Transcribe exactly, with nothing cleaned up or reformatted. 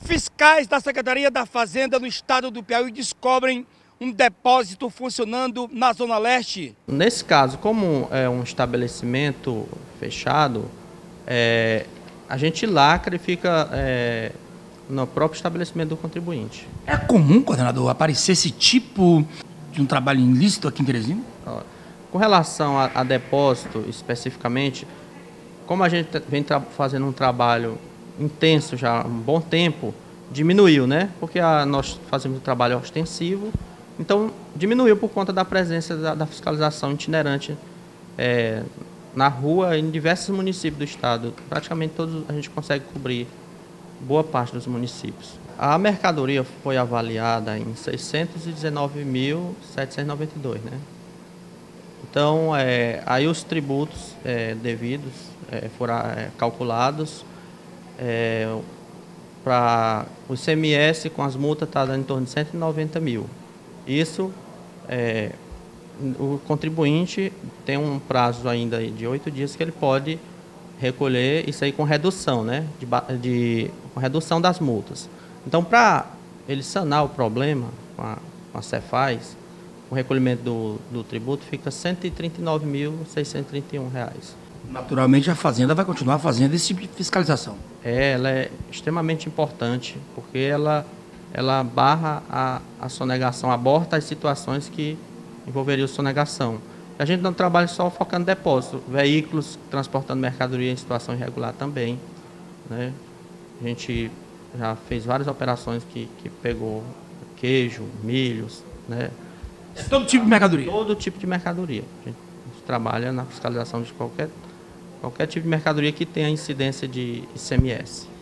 Fiscais da Secretaria da Fazenda no estado do Piauí descobrem um depósito funcionando na Zona Leste. Nesse caso, como é um estabelecimento fechado, é, a gente lacra e fica é, no próprio estabelecimento do contribuinte. É comum, coordenador, aparecer esse tipo de um trabalho ilícito aqui em Teresina? Com relação a, a depósito especificamente, como a gente vem fazendo um trabalho intenso já há um bom tempo, diminuiu, né? Porque a, nós fazemos um trabalho ostensivo, então diminuiu por conta da presença da, da fiscalização itinerante é, na rua em diversos municípios do estado. Praticamente todos a gente consegue cobrir boa parte dos municípios. A mercadoria foi avaliada em seiscentos e dezenove mil setecentos e noventa e dois, né? Então, é, aí os tributos é, devidos é, foram é, calculados. É, para o I C M S com as multas está dando em torno de cento e noventa mil. Isso, é, o contribuinte tem um prazo ainda de oito dias que ele pode recolher isso aí com redução, né? De, de, com redução das multas. Então, para ele sanar o problema com a, com a Cefaz, o recolhimento do, do tributo fica cento e trinta e nove mil seiscentos e trinta e um reais. Naturalmente, a Fazenda vai continuar fazendo esse tipo de fiscalização. É, ela é extremamente importante, porque ela, ela barra a, a sonegação, aborta as situações que envolveriam sonegação. A gente não trabalha só focando em depósito, veículos transportando mercadoria em situação irregular também, né? A gente já fez várias operações que, que pegou queijo, milhos, né? É todo tipo de mercadoria? Todo tipo de mercadoria. A gente trabalha na fiscalização de qualquer, qualquer tipo de mercadoria que tenha incidência de I C M S.